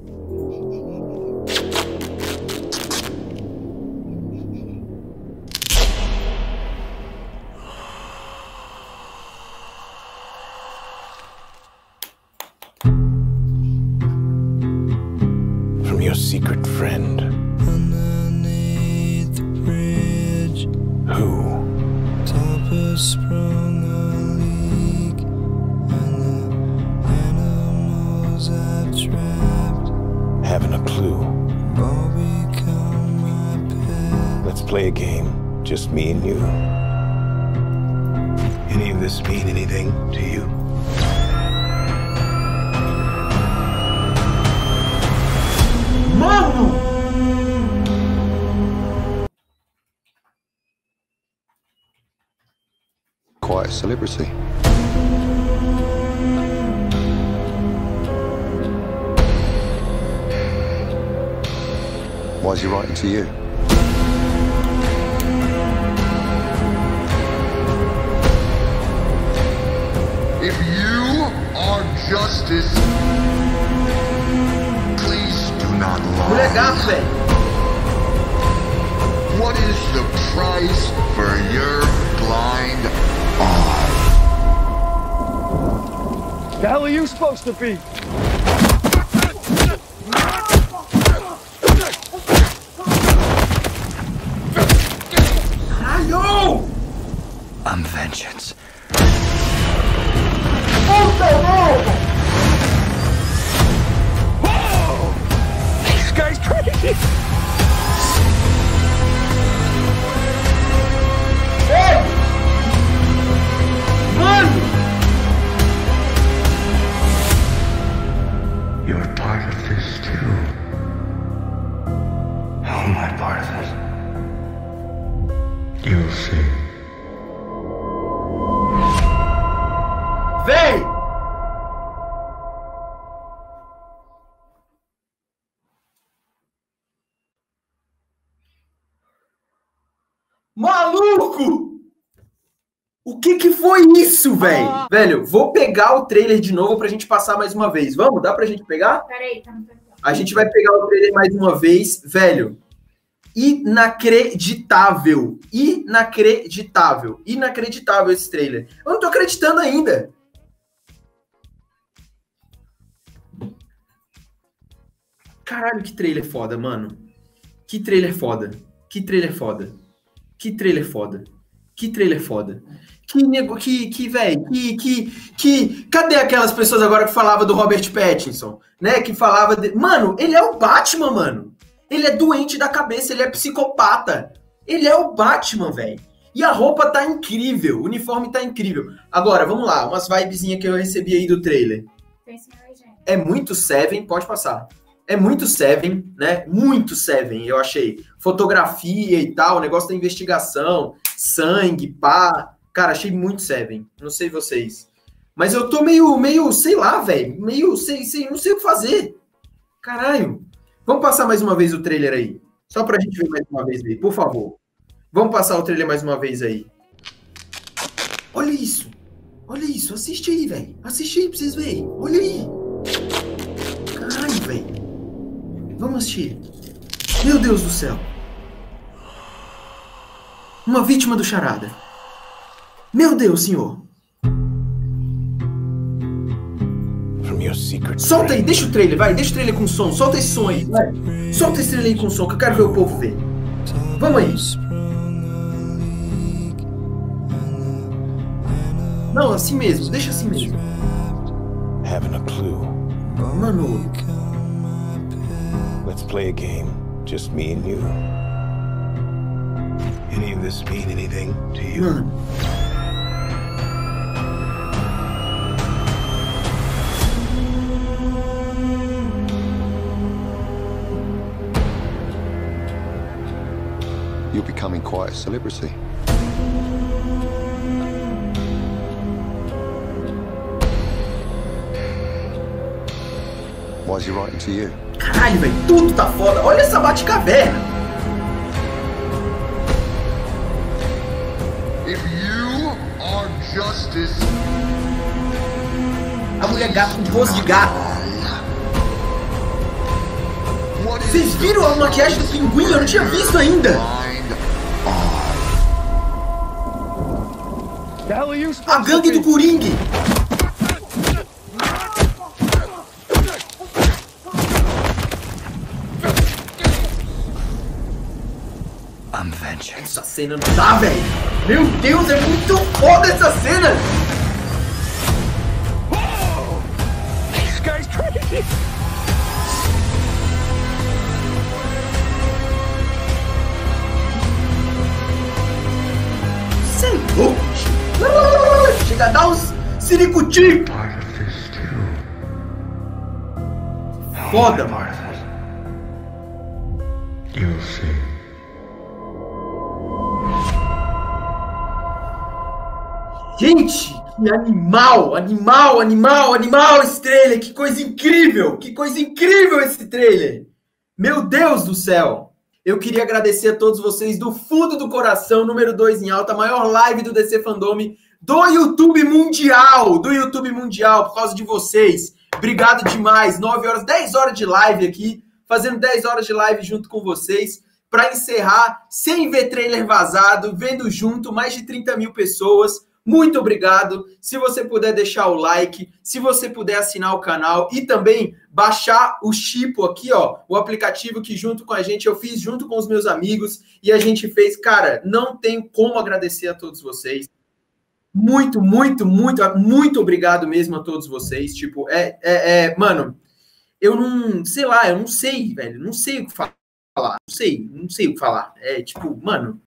From your secret friend. Underneath the bridge, Who? top has sprung a leak, and the animals I've trapped Haven't a clue. all become my pet. Let's play a game. Just me and you. Any of this mean anything to you? Mano! Quite a celebrity. Why is he writing to you? If you are justice, please do not Mulher lie. gato, velho. What is the price for your blind eye? The hell are you supposed to be? Caralho! I'm vengeance. This guy's crazy. Mano! You're part of this too. How am I part of it? You'll see. Véi! Maluco! O que foi isso, velho? Velho, vou pegar o trailer de novo pra gente passar mais uma vez. Vamos? Dá pra gente pegar? Peraí, tá no tempo. A gente vai pegar o trailer mais uma vez. Velho, inacreditável. Inacreditável. Inacreditável esse trailer. Eu não tô acreditando ainda. Caralho, que trailer foda, mano. Que trailer foda. Que trailer foda. Que trailer foda. Que trailer foda. Cadê aquelas pessoas agora que falavam do Robert Pattinson? Né? Que falava de... Mano, ele é o Batman, mano. Ele é doente da cabeça, ele é psicopata. Ele é o Batman, velho. E a roupa tá incrível, o uniforme tá incrível. Agora, vamos lá, umas vibezinhas que eu recebi aí do trailer. É muito Seven, pode passar. É muito Seven, né? Muito Seven, eu achei. Fotografia e tal, o negócio da investigação, sangue, pá. Cara, achei muito Seven. Não sei vocês. Mas eu tô meio, sei lá, velho. Meio, não sei o que fazer. Caralho. Vamos passar mais uma vez o trailer aí. Só pra gente ver mais uma vez aí, por favor. Vamos passar o trailer mais uma vez aí. Olha isso. Olha isso. Assiste aí, velho. Assiste aí pra vocês verem. Olha aí. Caralho, velho. Vamos assistir. Meu Deus do céu. Uma vítima do charada. Meu Deus, senhor. From your secret Solta aí, friend. deixa o trailer, vai. Deixa o trailer com som. Solta esse som aí, vai. Solta esse trailer aí com som, que eu quero ver o povo ver. Vamos aí. Não, assim mesmo. Deixa assim mesmo. Haven't a clue. Mano, Let's play a game. Just me and you. Any of this mean anything to you? mano. You're becoming quite a celebrity. Why is he writing to you? Caralho, velho. Tudo tá foda. Olha essa Batcaverna. If you are justice, A mulher gato com pose de gato. Vocês viram a maquiagem do pinguim? Eu não tinha visto ainda. The hell are you A supposed to gangue be? do Coringa. I'm vengeance. Essa cena não dá, velho. Meu Deus, é muito foda essa cena. This guy's crazy. Você é louco, bicho. Chega a dar uns siricuti. Foda, mano. Gente, que animal esse trailer. Que coisa incrível esse trailer. Meu Deus do céu. Eu queria agradecer a todos vocês do fundo do coração, número 2 em alta, a maior live do DC Fandome do YouTube Mundial, por causa de vocês. Obrigado demais. 9 horas, 10 horas de live aqui, fazendo 10 horas de live junto com vocês, para encerrar, sem ver trailer vazado, vendo junto, mais de 30 mil pessoas. Muito obrigado. Se você puder deixar o like, se você puder assinar o canal e também baixar o Chipo aqui, ó, o aplicativo que junto com a gente eu fiz junto com os meus amigos e a gente fez, cara, não tem como agradecer a todos vocês. Muito obrigado mesmo a todos vocês. Tipo, mano, eu não sei, velho, não sei o que falar. Não sei o que falar. É tipo, mano,